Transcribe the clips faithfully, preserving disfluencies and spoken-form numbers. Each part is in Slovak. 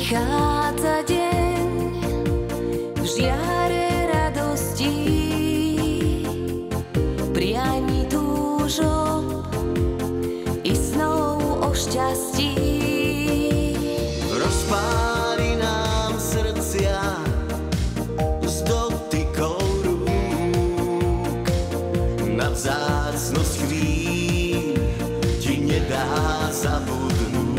Prichádza deň v žiare radosti, prianí túžob i snov o šťastí. Rozpáli nám srdcia s dotykou rúk, na vzácnosť chvíľ ti nedá zabudnúť.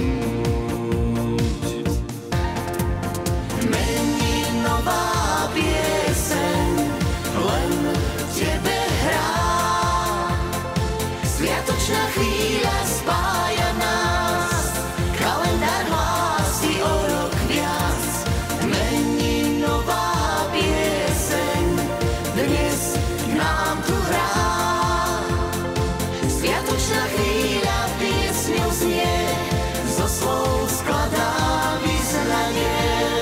Sviatočná chvíľa spája nás, kalendár hlási o rok viac. Meninová pieseň dnes nám tu hrá. Sviatočná chvíľa piesňou znie, zo slov skladá vyznanie.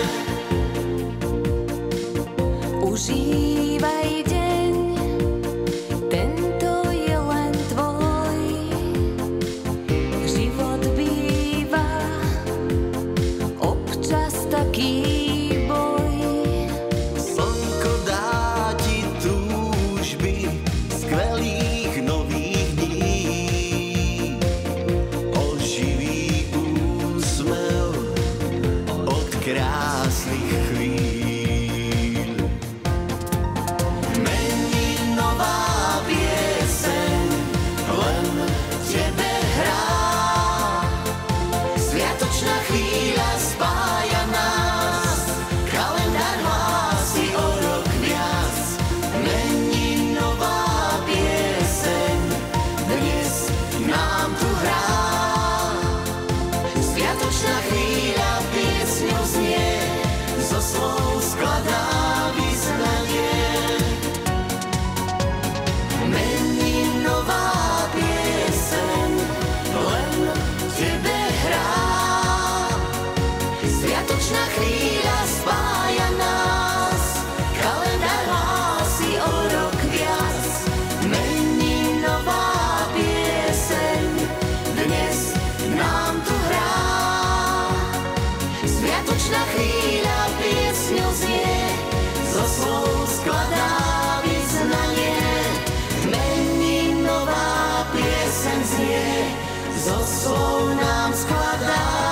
Užívaj deň, tento je len tvoj. Život býva občas taký boj. Slnko dá ti túžby skvelých nových dní, oživí úsmev od krásnych chvíľ. Sviatočná chvíľa spája nás, kalendár hlási o rok viac. Meninová pieseň dnes nám tu hrá. Sviatočná chvíľa piesňou znie, zo slov skladá vyznanie. Meninová pieseň len tebe hrá. Sviatočná chvíľa spája nás, kalendár hlási o rok viac. Meninová pieseň dnes nám tu hrá. Sviatočná chvíľa piesňou znie, zo slov skladá vyznanie. Meninová pieseň znie, zo slov nám skladá